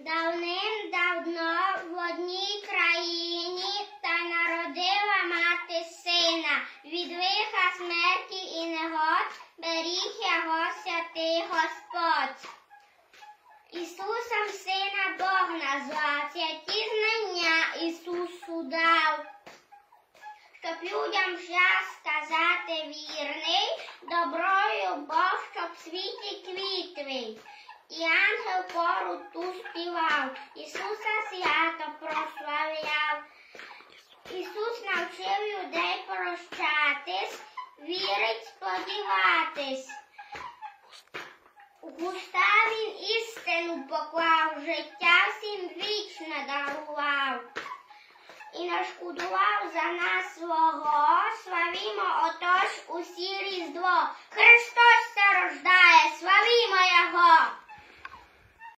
Давним-давно в одній країні та народила мати сина. Від лиха, смерті і негод беріг його святий Господь. Ісусом сина Бог назвав, святі знання Ісусу дав. Щоб людям час сказати вірний, доброю Бог, щоб в світі квітний. І ангел хору ту співав, Ісуса свято прославляв. Ісус навчив людей прощатись, вірить, сподіватись. У уста він істину поклав, життя всім вічно дарував. І нашкодував за нас свого, славімо отож усі Різдво. Христос се рождає, славімо Його!